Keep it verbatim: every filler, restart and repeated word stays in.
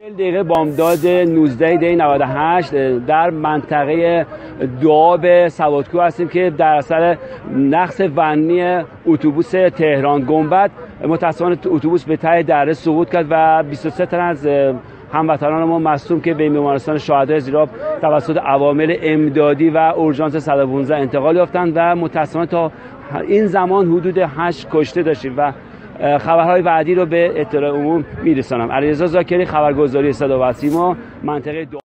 دقیقه بامداد نوزده دی نود و هشت در منطقه دوآب سوادکوه هستیم که در اثر نقص فنی اتوبوس تهران گنبد متأسفانه اتوبوس به ته دره سقوط کرد و بیست و سه تن از هموطنان ما مصدوم که به بیمارستان شهدای زیراب توسط عوامل امدادی و اورژانس صد و پانزده انتقال یافتند و متأسفانه تا این زمان حدود هشت کشته داشتیم و خبرهای بعدی رو به اطلاع عموم میرسانم. علیرضا زاکری، خبرگزاری صدا و سیما، منطقه دو